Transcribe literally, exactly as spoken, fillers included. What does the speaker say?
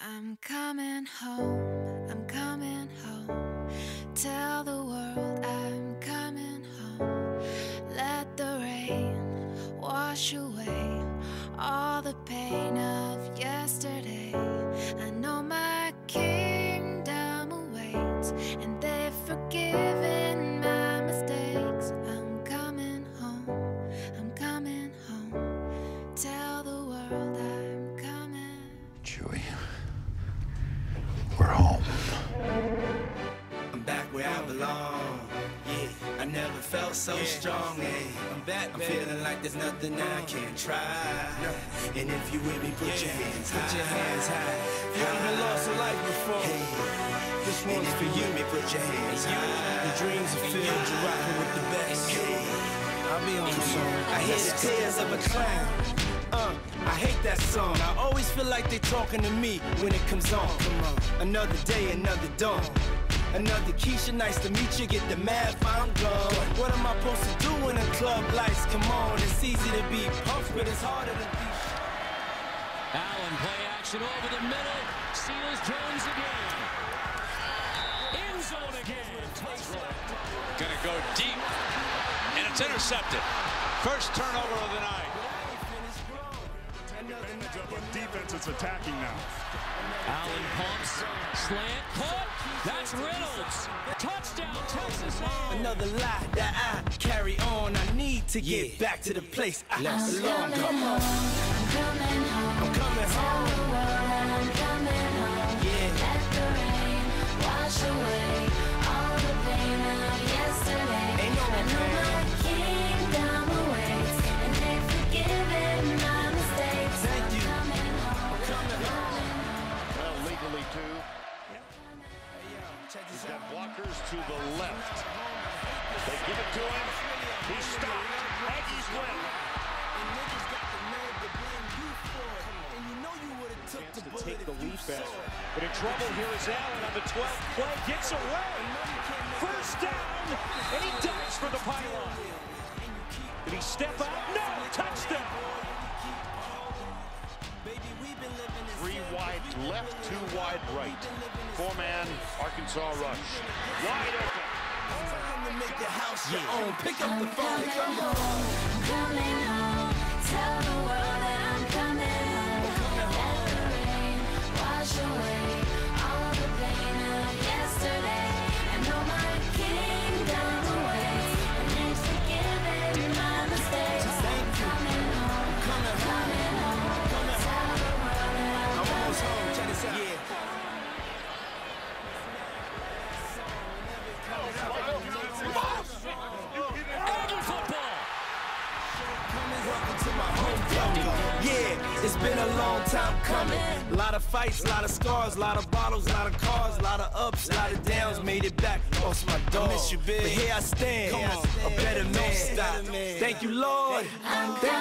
I'm coming home, I'm coming home. Tell the world I'm coming home. Let the rain wash away all the pain of yesterday. I know my kingdom awaits, and they've forgiven my mistakes. I'm coming home, I'm coming home. Tell the world I'm coming. Chewy, we're home. I'm back where I belong. Yeah, I never felt so yeah. strong. Yeah. I'm back, I'm baby. Feeling like there's nothing I can't try. And if you with me, put yeah. your hands high. Put your hands high. You haven't lost a life before. Hey. This one's for you. Me, put your hands high. The dreams are filled. You're rocking with the best. Hey. I'll be on the song. I hear the tears of a clown. Uh, I hate that song. I always feel like they talking to me when it comes on. Come on. Another day, another dawn. Another Keisha, nice to meet you. Get the math, I'm gone. What am I supposed to do when the club lights come on? It's easy to be pumped, but it's harder to be. Allen, play action over the middle. Seals Jones again. End zone again. Gonna go deep, and it's intercepted. First turnover of the night. Advantage of a defense that's attacking now. Allen pumps, slant, caught. That's Reynolds. Touchdown, Texas A and M. Another lie that I carry on. I need to get yeah. back to the place I I'm belong. coming Come on. home, I'm coming home. I'm coming Tell home. the world I'm coming home. Yeah. Let the rain wash away all the pain of yesterday. Ain't no I know my kingdom awaits, and they've forgiven my mistakes. Thank you. I'm coming home, I'm coming home. Well, legally too. Check He's this got out. blockers to the left. They give it to him. He's stopped. Aggies win. And niggas got the nerve to blame you for it. And you know you would have took the To bullet take the if you lead saw back. it. But in trouble here is Allen on the twelfth play. Gets away. First down. And he dives for the pylon. Did he step out? No. Touchdown. Three wide left, two wide right. Four-man Arkansas rush. Wide open. Time to make the house your own. Pick up the I'm phone. coming Pick up the home, I'm coming home. Tell the world that I'm coming home. Let the rain wash away all the pain of yesterday. I know my kingdom awaits, and they've forgiven my mistakes. I'm coming home, Coming home. coming home. Coming Tell the world that I'm I'm almost coming home. Check this out. Yeah. Aggie football. Welcome to my homecoming. Yeah, it's been a long time coming. A lot of fights, a lot of scars, a lot of bottles, a lot of cars, a lot of ups, a lot of downs. Made it back, lost my dog. Miss you, big. But here I stand, a better man. Thank you, Lord. Thank